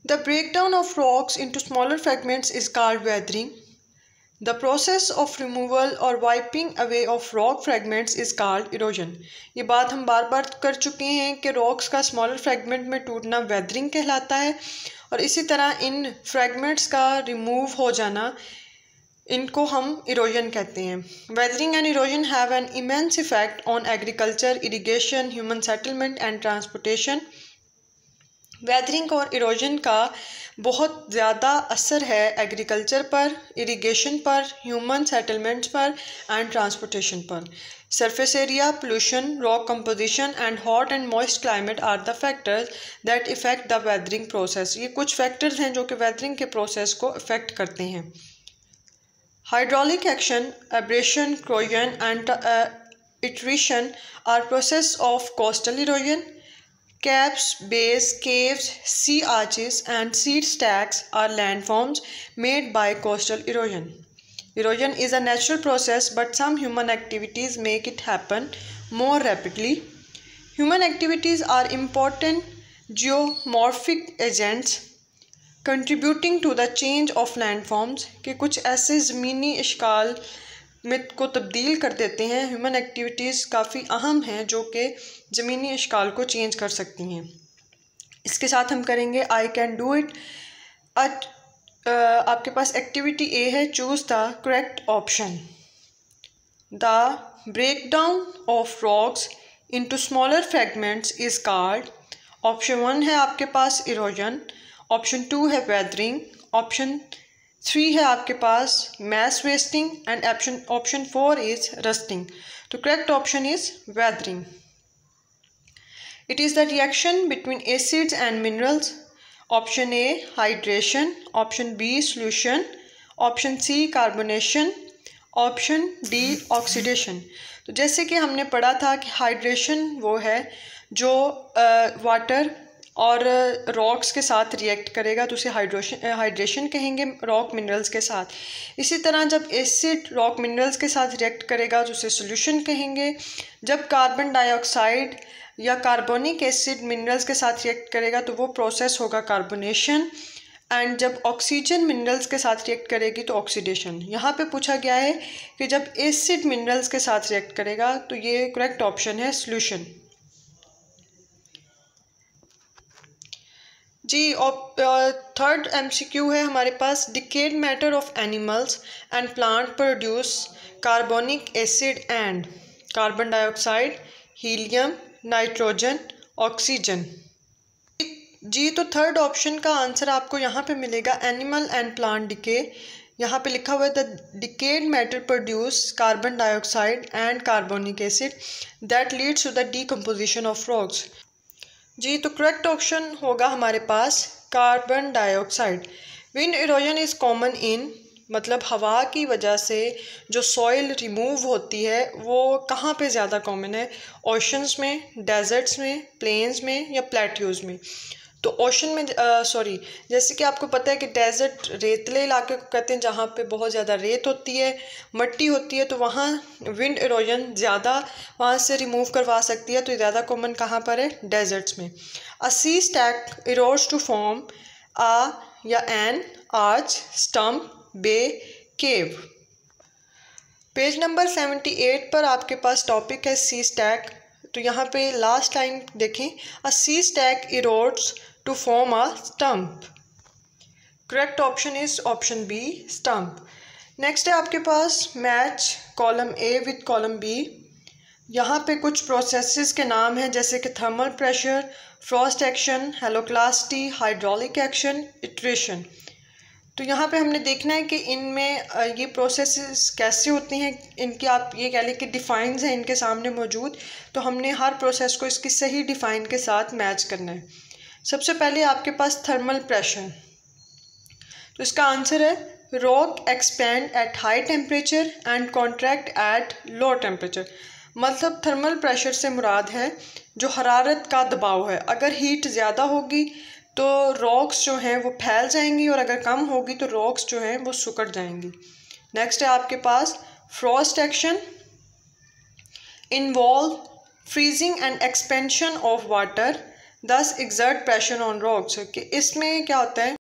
The breakdown of rocks into smaller fragments is called weathering. The process of removal or wiping away of rock fragments is called erosion. ये बात हम बार बार कर चुके हैं कि rocks का स्मॉलर फ्रैगमेंट में टूटना वेदरिंग कहलाता है और इसी तरह इन फ्रैगमेंट्स का रिमूव हो जाना इनको हम इरोजन कहते हैं. Weathering and erosion have an immense effect on agriculture, irrigation, human settlement and transportation. Weathering और इरोजन का बहुत ज़्यादा असर है एग्रीकल्चर पर, इरिगेशन पर, ह्यूमन सेटलमेंट्स पर एंड ट्रांसपोर्टेशन पर. Surface area, pollution, rock composition and hot and moist climate are the factors that affect the weathering process. ये कुछ फैक्टर्स हैं जो कि वेदरिंग के प्रोसेस को इफ़ेक्ट करते हैं. Hydraulic action, abrasion, corrosion and attrition are process of coastal erosion. Caps, bays, caves, sea arches and seed stacks are landforms made by coastal erosion. Erosion is a natural process, but some human activities make it happen more rapidly. Human activities are important geomorphic agents contributing to the change of landforms कि कुछ ऐसे ज़मीनी इश्काल में को तब्दील कर देते हैं. ह्यूमन एक्टिविटीज़ काफ़ी अहम हैं जो कि ज़मीनी इश्काल को चेंज कर सकती हैं. इसके साथ हम करेंगे आई कैन डू इट. आपके पास एक्टिविटी ए है, choose the correct option. The breakdown of rocks into smaller fragments is called. Option 1 है आपके पास इरोजन, ऑप्शन 2 है वेदरिंग, ऑप्शन 3 है आपके पास mass wasting and option 4 is rusting. तो correct option is weathering. It is the reaction between acids and minerals. Option A hydration, option B solution, option C carbonation, option D oxidation. तो जैसे कि हमने पढ़ा था कि हाइड्रेशन वो है जो वाटर और रॉक्स के साथ रिएक्ट करेगा तो उसे हाइड्रेशन कहेंगे रॉक मिनरल्स के साथ. इसी तरह जब एसिड रॉक मिनरल्स के साथ रिएक्ट करेगा तो उसे सोल्यूशन कहेंगे. जब कार्बन डाइऑक्साइड या कार्बोनिक एसिड मिनरल्स के साथ रिएक्ट करेगा तो वो प्रोसेस होगा कार्बोनेशन. एंड जब ऑक्सीजन मिनरल्स के साथ रिएक्ट करेगी तो ऑक्सीडेशन. यहाँ पे पूछा गया है कि जब एसिड मिनरल्स के साथ रिएक्ट करेगा तो ये करेक्ट ऑप्शन है सोल्यूशन. जी थर्ड MCQ है हमारे पास. Decayed matter of animals and plant produce carbonic acid and carbon dioxide, helium, nitrogen, oxygen. जी तो थर्ड ऑप्शन का आंसर आपको यहाँ पे मिलेगा एनिमल एंड प्लांट डिके. यहाँ पे लिखा हुआ है the decayed matter produce carbon dioxide and carbonic acid that leads to the decomposition of rocks. जी तो करेक्ट ऑप्शन होगा हमारे पास carbon dioxide. Wind erosion is common in, मतलब हवा की वजह से जो सॉइल रिमूव होती है वो कहाँ पे ज़्यादा कॉमन है? ओशंस में, डेजर्ट्स में, प्लेन्स में या प्लेट्यूज़ में. तो ओशन में जैसे कि आपको पता है कि डेजर्ट रेतले इलाके को कहते हैं जहाँ पे बहुत ज़्यादा रेत होती है, मट्टी होती है, तो वहाँ विंड इरोजन ज़्यादा वहाँ से रिमूव करवा सकती है. तो ज़्यादा कॉमन कहाँ पर है? डेजर्ट्स में. A sea stack erodes to form a या an arch, stump, bay, cave. Page number 78 पर आपके पास टॉपिक है सी स्टैक. तो यहाँ पे लास्ट लाइन देखें, a sea stack erodes to form a stump. Correct option is option B, stump. Next है आपके पास match column A with column B. यहाँ पे कुछ प्रोसेसेस के नाम हैं जैसे कि thermal pressure, frost action, haloclasty, hydraulic action, attrition. तो यहाँ पे हमने देखना है कि इनमें ये प्रोसेसेस कैसे होती हैं. इनकी आप ये कह लें कि डिफाइंस हैं इनके सामने मौजूद. तो हमने हर प्रोसेस को इसकी सही डिफाइन के साथ मैच करना है. सबसे पहले आपके पास थर्मल प्रेशर. तो इसका आंसर है rock expand at high temperature and contract at low temperature. मतलब थर्मल प्रेशर से मुराद है जो हरारत का दबाव है. अगर हीट ज़्यादा होगी तो रॉक्स जो हैं वो फैल जाएंगी और अगर कम होगी तो रॉक्स जो हैं वो सिकुड़ जाएंगी. नेक्स्ट है आपके पास frost action. Involve freezing and expansion of water thus exert pressure on rocks कि इसमें क्या होता है